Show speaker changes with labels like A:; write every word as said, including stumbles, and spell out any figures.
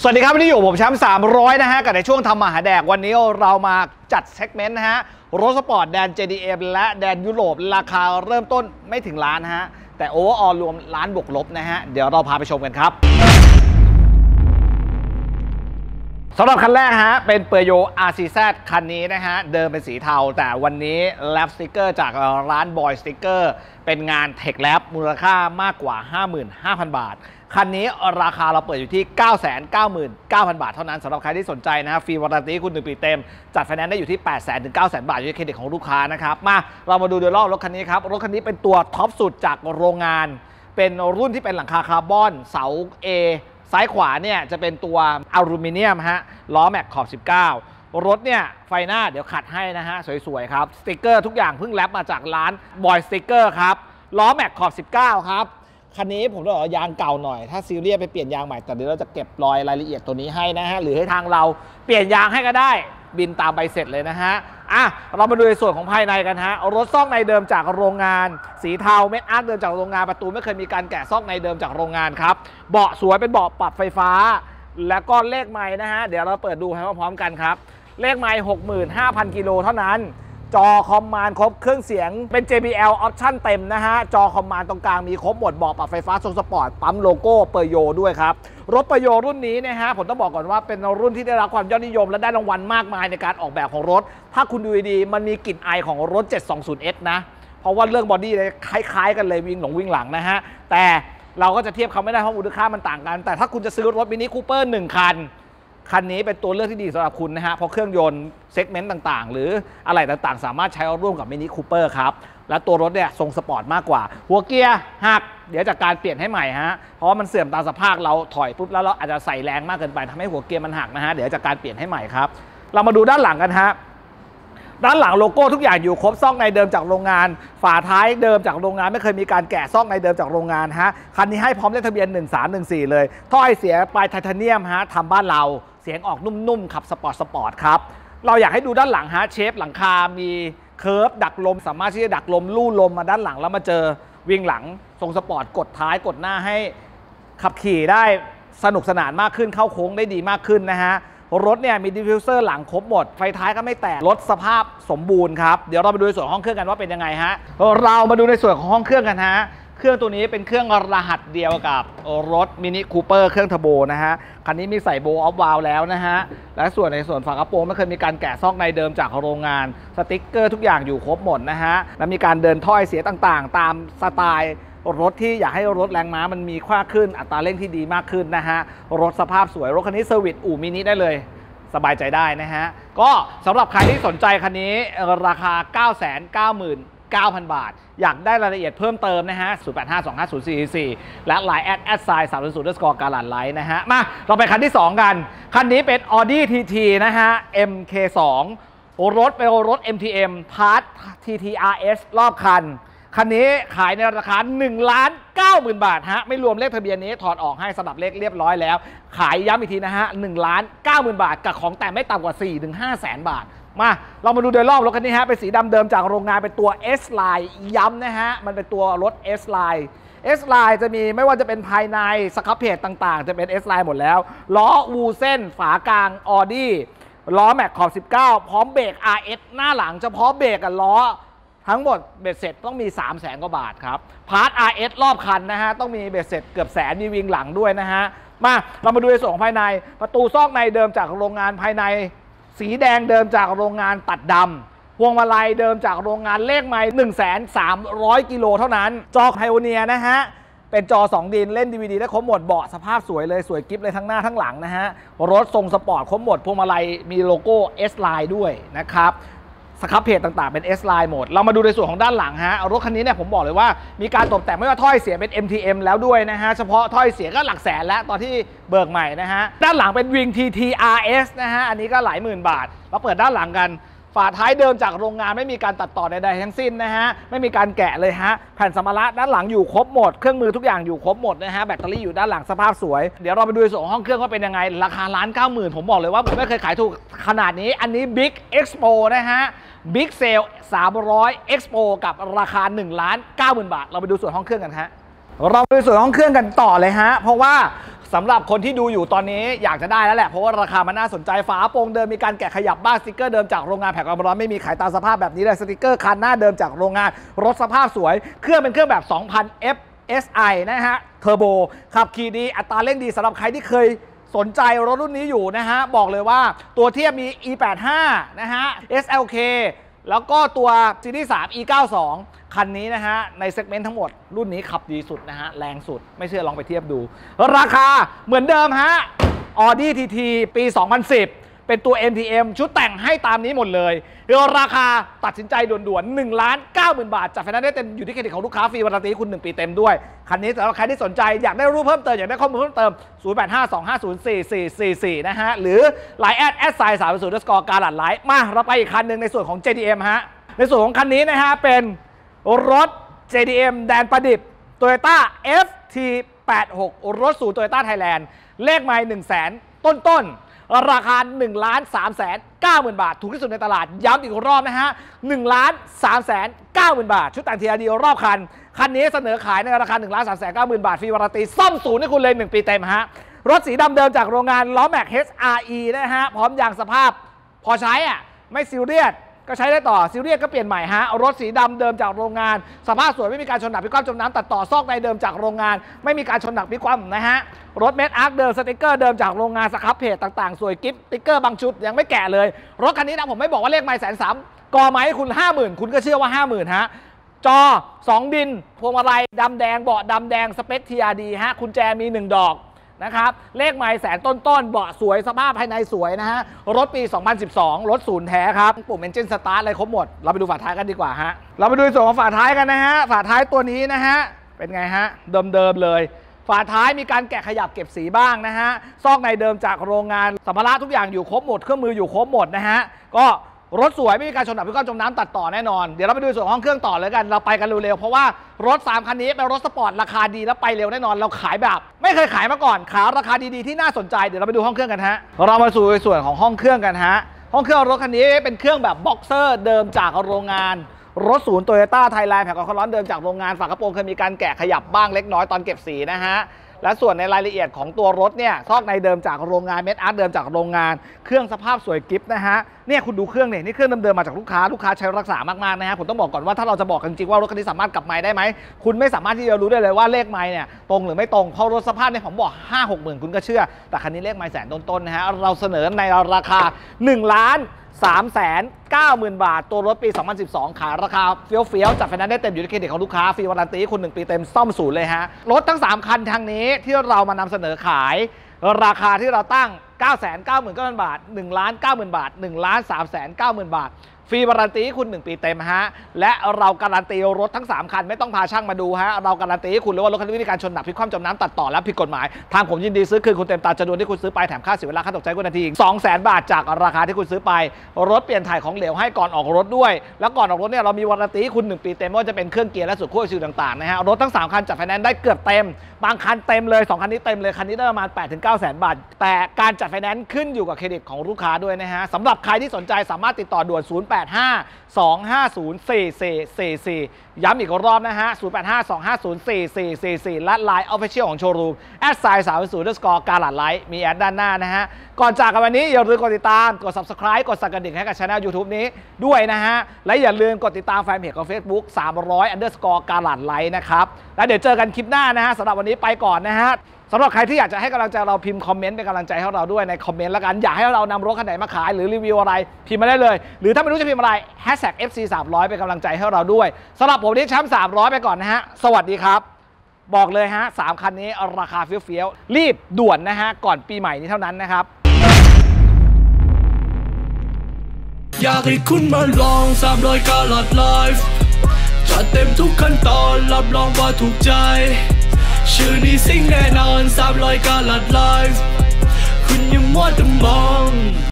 A: สวัสดีครับวันนี้อยู่ผมแชมป์สามร้อยนะฮะกับในช่วงทำมาหาแดกวันนี้เรามาจัดเซกเมนต์นะฮะรถสปอร์ตแดน เจ ดี เอ็ม และแดนยุโรปราคาเริ่มต้นไม่ถึงล้านนะฮะแต่โอเวอร์ออลรวมล้านบวกลบนะฮะเดี๋ยวเราพาไปชมกันครับสำหรับคันแรกฮะเป็นเปอร์โย อาร์ ซี แซด คันนี้นะฮะเดิมเป็นสีเทาแต่วันนี้แลปสติกเกอร์จากร้านบอยสติกเกอร์เป็นงานเทคแลปมูลค่ามากกว่า ห้าหมื่นห้าพัน บาทคันนี้ราคาเราเปิดอยู่ที่ เก้าแสนเก้าหมื่นเก้าพัน บาทเท่านั้นสำหรับใครที่สนใจนะฮะฟรีวารันตีคุณหนึ่งปีเต็มจัดไฟแนนซ์ได้อยู่ที่ แปดแสนถึงเก้าแสน บาทอยู่ที่เครดิตของลูกค้านะครับมาเรามาดูโดยรอบรถคันนี้ครับรถคันนี้เป็นตัวท็อปสุดจากโรงงานเป็นรุ่นที่เป็นหลังคาคาร์บอนเสา Aซ้ายขวาเนี่ยจะเป็นตัวอลูมิเนียมฮะล้อแม็กขอบสิบเก้ารถเนี่ยไฟหน้าเดี๋ยวขัดให้นะฮะสวยๆครับสติกเกอร์ทุกอย่างเพิ่งแรปมาจากร้านบอยสติกเกอร์ครับล้อแม็กขอบสิบเก้าครับคันนี้ผมต้องบอกว่ายางเก่าหน่อยถ้าซีเรียสไปเปลี่ยนยางใหม่แต่เดี๋ยวเราจะเก็บรอยรายละเอียดตัวนี้ให้นะฮะหรือให้ทางเราเปลี่ยนยางให้ก็ได้บินตามใบเสร็จเลยนะฮะอ่ะเรามาดูในส่วนของภายในกันฮะรถซอกในเดิมจากโรงงานสีเทาเม็ดอาร์ตเดิมจากโรงงานประตูไม่เคยมีการแกะซอกในเดิมจากโรงงานครับเบาะสวยเป็นเบาะปรับไฟฟ้าแล้วก็เลขไมล์นะฮะเดี๋ยวเราเปิดดูให้พร้อมกันครับเลขไมล์ หกหมื่นห้าพัน กิโลเท่านั้นจอคอมมานด์ครบเครื่องเสียงเป็น เจ บี แอล ออปชั่นเต็มนะฮะจอคอมมานด์ตรงกลางมีครบหมดเบาะปรับไฟฟ้าทรงสปอร์ตปั๊มโลโก้เปอร์โยด้วยครับรถเปอร์โยรุ่นนี้นะฮะผมต้องบอกก่อนว่าเป็นรุ่นที่ได้รับความยอดนิยมและได้รางวัลมากมายในการออกแบบของรถถ้าคุณดูดีมันมีกลิ่นไอของรถ เจ็ดสองศูนย์เอส นะเพราะว่าเรื่องบอดี้เลยคล้ายๆกันเลยวิ่งหลงวิ่งหลังนะฮะแต่เราก็จะเทียบเขาไม่ได้เพราะมูลค่ามันต่างกันแต่ถ้าคุณจะซื้อรถมินิคูเปอร์หนึ่งคันคันนี้เป็นตัวเลือกที่ดีสำหรับคุณนะฮะเพราะเครื่องยนต์เซกเมนต์ต่างๆหรืออะไรต่างๆสามารถใช้ร่วมกับมินิคูเปอร์ครับและตัวรถเนี่ยทรงสปอร์ตมากกว่าหัวเกียร์หักเดี๋ยวจากการเปลี่ยนให้ใหม่ฮะเพราะว่ามันเสื่อมตามสภาพเราถอยปุ๊บแล้วเราอาจจะใส่แรงมากเกินไปทำให้หัวเกียร์มันหักนะฮะเดี๋ยวจากการเปลี่ยนให้ใหม่ครับเรามาดูด้านหลังกันฮะด้านหลังโลโก้ทุกอย่างอยู่ครบซอกในเดิมจากโรงงานฝาท้ายเดิมจากโรงงานไม่เคยมีการแกะซอกในเดิมจากโรงงานฮะคันนี้ให้พร้อมเลขทะเบียนหนึ่งสามหนึ่งสี่เลยถ้อยเสียปลายไทเทเนียมฮะทำบ้านเราเสียงออกนุ่มๆขับสปอร์ตสปอร์ตครับเราอยากให้ดูด้านหลังฮะเชฟหลังคามีเคิร์ฟดักลมสามารถที่จะดักลมลู่ลมมาด้านหลังแล้วมาเจอวิ่งหลังทรงสปอร์ตกดท้ายกดหน้าให้ขับขี่ได้สนุกสนานมากขึ้นเข้าโค้งได้ดีมากขึ้นนะฮะรถเนี่ยมีดิฟฟิวเซอร์หลังครบหมดไฟท้ายก็ไม่แตกรถสภาพสมบูรณ์ครับเดี๋ยวเราไปดูในส่วนห้องเครื่องกันว่าเป็นยังไงฮะเรามาดูในส่วนของห้องเครื่องกันฮะเครื่องตัวนี้เป็นเครื่องรหัสเดียวกับรถมินิคูเปอร์เครื่องเทอร์โบนะฮะคันนี้มีใส่โบว์ออฟวาล์วแล้วนะฮะและส่วนในส่วนฝากระโปรงไม่เคยมีการแกะซอกในเดิมจากโรงงานสติ๊กเกอร์ทุกอย่างอยู่ครบหมดนะฮะและมีการเดินถ้อยเสียต่างๆตามสไตล์รถที่อยากให้รถแรงม้ามันมีค่าขึ้นอัตราเร่งที่ดีมากขึ้นนะฮะรถสภาพสวยรถคันนี้เซอร์วิสอู่มินิได้เลยสบายใจได้นะฮะก็สำหรับใครที่สนใจคันนี้ราคา เก้าแสนเก้าหมื่นเก้าพัน บาทอยากได้รายละเอียดเพิ่มเติมนะฮะศูนย์ แปด ห้า สอง ห้า ศูนย์ สี่ สี่ และไลน์แอดแอดไซน์สามศูนย์ ศูนย์ สกอร์การันไลท์นะฮะมาเราไปคันที่สองกันคันนี้เป็น Audi ที ที นะฮะ เอ็ม เค สอง รถเป็นรถ เอ็ม ที เอ็ม พาร์ท ที ที อาร์ เอส รอบคันคันนี้ขายในราคา หนึ่งล้านเก้าหมื่น บาทฮะไม่รวมเลขทะเบียนนี้ถอดออกให้สำหรับเลขเรียบร้อยแล้วขายย้ำอีกทีนะฮะ หนึ่งล้านเก้าหมื่น บาทกับของแต่ไม่ต่ำกว่า สี่ถึงห้า แสนบาทมาเรามาดูโดยรอบรถคันนี้ฮะเป็นสีดำเดิมจากโรงงานเป็นตัว S-Line ย้ำนะฮะมันเป็นตัวรถ S-Line S-Line จะมีไม่ว่าจะเป็นภายในสครับเพจต่างๆจะเป็น S-Line หมดแล้วล้อวูเส้นฝากลาง Audi ล้อแม็กขอบสิบเก้าพร้อมเบรก อาร์ เอส หน้าหลังเฉพาะเบรกกับล้อทั้งหมดเบ็ดเสร็จต้องมี สามแสน กว่าบาทครับพาร์ท อาร์ เอส รอบคันนะฮะต้องมีเบ็ดเสร็จเกือบแสนมีวิงหลังด้วยนะฮะมาเรามาดูในส่วนของภายในประตูซอกในเดิมจากโรงงานภายในสีแดงเดิมจากโรงงานตัดดำพวงมาลัยเดิมจากโรงงานเลขไมล์ หนึ่งแสนสามร้อย กิโลเท่านั้นจอไพโอเนียนะฮะเป็นจอสองดินเล่น ดี วี ดี ได้ครบหมดเบาะสภาพสวยเลยสวยกิ๊บเลยทั้งหน้าทั้งหลังนะฮะรถทรงสปอร์ตครบหมดพวงมาลัยมีโลโก้ S-Line ด้วยนะครับสครับเพจต่างๆเป็น S-Line หมดเรามาดูในส่วนของด้านหลังฮะรถคันนี้เนี่ยผมบอกเลยว่ามีการตกแต่งไม่ว่าถ้อยเสียเป็น เอ็ม ที เอ็ม แล้วด้วยนะฮะเฉพาะถ้อยเสียก็หลักแสนแล้วตอนที่เบิกใหม่นะฮะด้านหลังเป็นวิง ที ที อาร์ เอส นะฮะอันนี้ก็หลายหมื่นบาทเราเปิดด้านหลังกันฝาท้ายเดิมจากโรงงานไม่มีการตัดต่อใดๆทั้งสิ้นนะฮะไม่มีการแกะเลยฮะแผ่นสัมภาระด้านหลังอยู่ครบหมดเครื่องมือทุกอย่างอยู่ครบหมดนะฮะแบตเตอรี่อยู่ด้านหลังสภาพสวยเดี๋ยวเราไปดูส่วนห้องเครื่องว่าเป็นยังไงราคาล้านเก้าหมื่นผมบอกเลยว่าผมไม่เคยขายถูกขนาดนี้อันนี้ Big Expo นะฮะ Big Sale สามร้อย Expo กับราคา หนึ่งล้านเก้าหมื่น บาทเราไปดูส่วนห้องเครื่องกันฮะเราไปดูส่วนห้องเครื่องกันต่อเลยฮะเพราะว่าสำหรับคนที่ดูอยู่ตอนนี้อยากจะได้แล้วแหละเพราะว่าราคามันน่าสนใจฝาโปร่งเดิมมีการแกะขยับบ้างสติกเกอร์เดิมจากโรงงานแผงความร้อนไม่มีขายตามสภาพแบบนี้เลยสติกเกอร์คันหน้าเดิมจากโรงงานรถสภาพสวยเครื่องเป็นเครื่องแบบ สองพัน เอฟ เอส ไอ นะฮะเทอร์โบขับขี่ดีอัตราเร่งดีสำหรับใครที่เคยสนใจรถรุ่นนี้อยู่นะฮะบอกเลยว่าตัวเทียบมี อี แปดสิบห้า นะฮะ เอส แอล เค แล้วก็ตัวซีรีส์ สาม อี เก้าสิบสอง คันนี้นะฮะในเซกเมนต์ทั้งหมดรุ่นนี้ขับดีสุดนะฮะแรงสุดไม่เชื่อลองไปเทียบดูราคาเหมือนเดิมฮะ Audi ที ที ปี สองพันสิบ เป็นตัว เอ็น ที เอ็ม ชุดแต่งให้ตามนี้หมดเลยราคาตัดสินใจด่วนๆ หนึ่งล้านเก้าหมื่น บาทจัดไฟแนนซ์ได้เต็มอยู่ที่เครดิตของลูกค้าฟรีวารันตีคุณหนึ่งปีเต็มด้วยคันนี้สำหรับใครที่สนใจอยากได้รูปเพิ่มเติมอยากได้ข้อมูลเพิ่มเติมศูนย์ แปด ห้า สอง ห้า ศูนย์ สี่ สี่ สี่ สี่ นะฮะหรือ ไลน์ แอด แอดไซน์ สาม ศูนย์ สกอร์ การหลั่นไลท์มาเราไปอีกคันหนึ่งในส่วนของ เจ ดี เอ็ม ฮะในส่วนของคันนี้นะฮะเป็นรถ เจ ดี เอ็ม แดนประดิษฐ์ Toyota เอฟ ที แปดสิบหก รถศูนย์ Toyota Thailand เลขไมล์ หนึ่งแสน ต้นๆราคา หนึ่งล้านสามแสนเก้าหมื่น บาทถูกที่สุดในตลาดย้ำอีกรอบนะฮะ หนึ่งล้านสามแสนเก้าหมื่น บาทชุดแต่ง ที อาร์ ดี รอบคันคันนี้เสนอขายในราคา หนึ่งล้านสามแสนเก้าหมื่น บาทฟรีวารันตีซ่อมศูนย์ให้คุณเลยหนึ่งปีเต็มฮะรถสีดำเดิมจากโรงงานล้อแม็ก เอช อาร์ อี นะฮะพร้อมยางสภาพพอใช้อ่ะไม่ซีเรียสก็ใช้ได้ต่อซีเรียสก็เปลี่ยนใหม่ฮะรถสีดำเดิมจากโรงงานสภาพสวยไม่มีการชนหนักพิกว้ามจมน้ำตัดต่อซอกในเดิมจากโรงงานไม่มีการชนหนักพิกว้ามนะฮะรถเม็ดอาร์คเดิมสติกเกอร์เดิมจากโรงงานสครับเพจต่างๆสวยกิฟต์สติกเกอร์บางชุดยังไม่แกะเลยรถคันนี้นะผมไม่บอกว่าเลขไมล์แสนสามกอไม้ให้คุณ ห้าหมื่น คุณก็เชื่อว่า ห้าหมื่น ฮะจอสองดินพวงมาลัยดำแดงเบาะดำแดงสเปค ที อาร์ ดี ฮะกุญแจมีหนึ่งดอกนะครับเลขไมล์แสนต้นๆเบาะสวยสภาพภายในสวยนะฮะรถปี สองพันสิบสอง รถศูนย์แท้ครับปุ่มเอนจินสตาร์ทอะไรครบหมดเราไปดูฝาท้ายกันดีกว่าฮะเราไปดูส่วนของฝาท้ายกันนะฮะฝาท้ายตัวนี้นะฮะเป็นไงฮะเดิมๆเลยฝาท้ายมีการแกะขยับเก็บสีบ้างนะฮะซอกในเดิมจากโรงงานสัมภาระทุกอย่างอยู่ครบหมดเครื่องมืออยู่ครบหมดนะฮะก็รถสวยไม่มีการชนหนักพิกว้ามจมน้ำตัดต่อแน่นอนเดี๋ยวเราไปดูส่วนห้องเครื่องต่อเลยกันเราไปกันเร็วๆเพราะว่ารถสามคันนี้เป็นรถสปอร์ตราคาดีแล้วไปเร็วแน่นอนเราขายแบบไม่เคยขายมาก่อนขายราคาดีๆที่น่าสนใจเดี๋ยวเราไปดูห้องเครื่องกันฮะเรามาสู่ส่วนของห้องเครื่องกันฮะห้องเครื่องรถคันนี้เป็นเครื่องแบบบ็อกเซอร์เดิมจากโรงงานรถศูนย์ Toyota Thailand แผงความร้อนเดิมจากโรงงานฝากระโปรงเคยมีการแกะขยับบ้างเล็กน้อยตอนเก็บสีนะฮะและส่วนในรายละเอียดของตัวรถเนี่ยซอกในเดิมจากโรงงานเม็ดอาร์ตเดิมจากโรงงานเครื่องสภาพสวยกิฟต์นะฮะเนี่ยคุณดูเครื่องเนี่ยนี่เครื่องเดิมๆมาจากลูกค้าลูกค้าใช้รักษามากๆนะฮะผมต้องบอกก่อนว่าถ้าเราจะบอกกันจริงว่ารถคันนี้สามารถกลับไมล์ได้ไหมคุณไม่สามารถที่จะรู้ได้เลยว่าเลขไมล์เนี่ยตรงหรือไม่ตรงเพราะรถสภาพเนี่ยผมบอก ห้าหกหมื่น คุณก็เชื่อแต่คันนี้เลขไมล์แสนต้นๆนะฮะเราเสนอในราคาหนึ่งล้านสามแสนเก้าหมื่น บาทตัวรถปี สองพันสิบสอง ขายราคาเฟี้ยวๆจัดไฟแนนซ์ได้เต็มอยู่ที่เครดิตของลูกค้าฟรีวารันตีคุณหนึ่งปีเต็มซ่อมศูนย์เลยฮะรถทั้งสามคันทางนี้ที่เรามานำเสนอขายราคาที่เราตั้ง เก้าแสนเก้าหมื่นเก้าพัน บาท หนึ่งล้านเก้าหมื่น บาท หนึ่งล้านสามแสนเก้าหมื่น บาทฟรีวารันตีคุณหนึ่งปีเต็มฮะและเราการันตีรถทั้งสามคันไม่ต้องพาช่างมาดูฮะเราการันตีให้คุณเลยว่ารถคันนี้มีการชนหนักพลิกคว่ำจมน้ำตัดต่อและผิดกฎหมายทางผมยินดีซื้อคืนคุณเต็มตามจำนวนที่คุณซื้อไปแถมค่าเสียเวลาค่าตกใจคุณนาทีอีก สองแสน บาทจากราคาที่คุณซื้อไปรถเปลี่ยนถ่ายของเหลวให้ก่อนออกรถด้วยแล้วก่อนออกรถเนี่ยเรามีวารันตีคุณหนึ่งปีเต็มไม่ว่าจะเป็นเครื่องเกียร์และส่วนควบคุมต่างๆนะฮะรถทั้งสามคันจัดไฟแนนซ์ได้เกือบเต็มบางคันเต็มเลยสองคันนี้เต็มเลยคันนี้ได้ประมาณ แปดถึงเก้า แสนบาทแต่การจัดไฟแนนซ์ขึ้นอยู่กับเครดิตของลูกค้าด้วยนะฮะสำหรับใครที่สนใจสามารถติดต่อด่วนศูนย์ แปด ห้า สอง ห้า ศูนย์ สี่ สี่ สี่ สี่ย้ำอีกรอบนะฮะศูนย์ แปด ห้า สอง ห้า ศูนย์ สี่ สี่ สี่ สี่และ ไลน์ Official ของโชว์รูมแอดไซน์สามศูนย์ สกอร์การหลั่นไลท์มีแอดด้านหน้านะฮะก่อนจากกันวันนี้อย่าลืมกดติดตามกด ซับสไครบ์ กดสั่นกระดิ่งให้กับช่อง ยูทูบ นี้ด้วยนะฮะและอย่าลืมกดติดตามแฟนเพจของ Facebook สามร้อย underscore การหลั่นไลท์นะครับแล้วเดี๋ยวเจอกันคลิปหน้านะฮะสำหรับวันนี้ไปก่อนนะฮะสำหรับใครที่อยากจะให้กำลังใจเราพิมพ์คอมเมนต์เป็นกำลังใจให้เราด้วยในคอมเมนต์แล้วกันอยากให้เรานำรถคันไหนมาขายหรือรีวิวอะไรพิมพ์มาได้เลยหรือถ้าไม่รู้จะพิมพ์อะไร แฮชแท็ก เอฟ ซี สามร้อยเป็นกำลังใจให้เราด้วยสำหรับผมนี่แชมป์สามร้อยไปก่อนนะฮะสวัสดีครับบอกเลยฮะสามคันนี้ราคาเฟี้ยวๆรีบด่วนนะฮะก่อนปีใหม่นี้เท่านั้นนะครับ
B: อยากให้คุณมาลองสามร้อยกาลัดไลฟ์จัดเต็มทุกขั้นตอนรับรองว่าถูกใจชื่อนี้สิ่งแน่นอนสามร้อยกาลัดไลฟ์คุณยังมัวแต่มอง